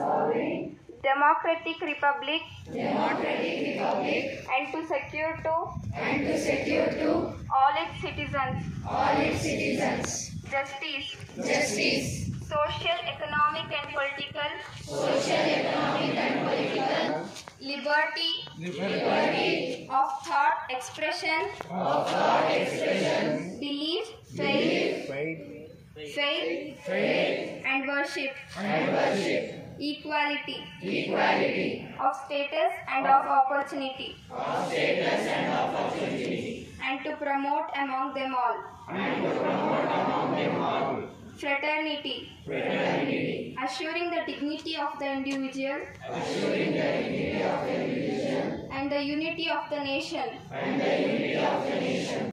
democratic republic, and to secure to all its citizens justice, social, economic, and political liberty of thought expression, belief, faith, and worship, equality of status and of opportunity, and to promote among them all fraternity, assuring the dignity of the individual and the unity of the nation.